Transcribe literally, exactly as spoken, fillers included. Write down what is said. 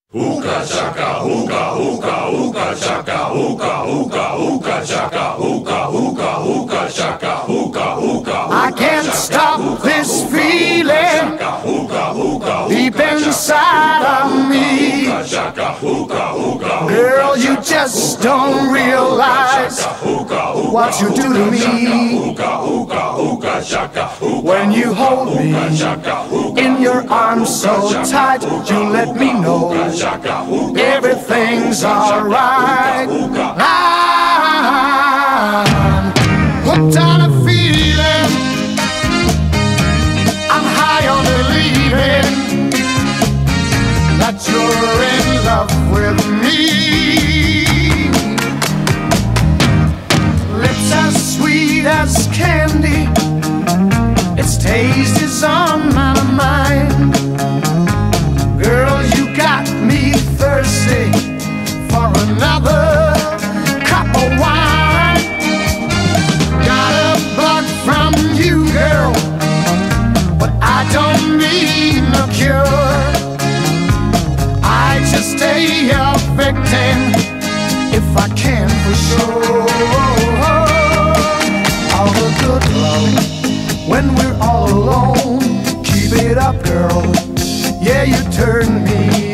Hookah chaka, hookah, hookah, hookah chaka, hookah, hookah, hookah chaka, hookah, hookah, hookah chaka, hookah, hookah. I can't stop this feeling deep inside of me. Girl, you just don't realize what you do to me. When you hold me in your arms so tight, you let me know everything's alright. I'm hooked on a feeling, I'm high on believing that you're in love with me. Lips as sweet as candy, its taste is on my mind. Girl, you got me thirsty for another cup of wine. Got a bug from you, girl, but I don't need no cure. I just stay a victim if I can for sure. All the good love when we're all alone, keep it up, girl. Yeah, you turn me